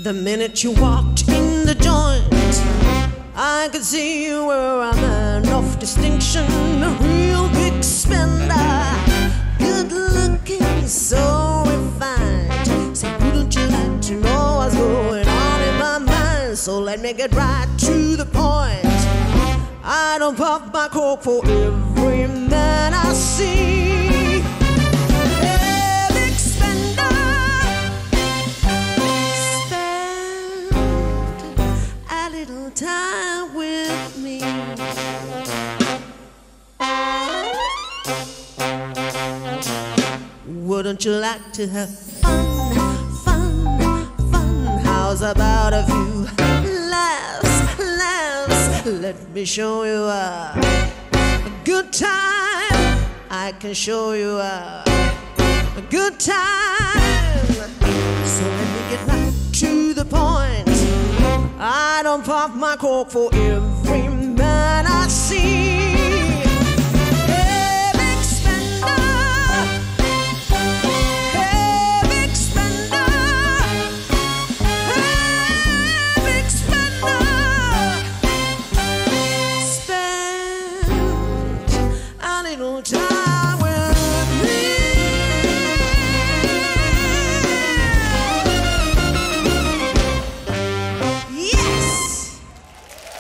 The minute you walked in the joint, I could see you were a man of distinction, a real big spender, good looking, so refined. Say, wouldn't you like to know what's going on in my mind? So let me get right to the point. I don't pop my cork for every man I see. Hey, big spender, spend a little time with me. Wouldn't you like to have fun, fun, fun? How's about a few laughs, laughs? Let me show you a good time. I can show you a good time. So let me get right to the point. I don't pop my cork for every man I see. Little time.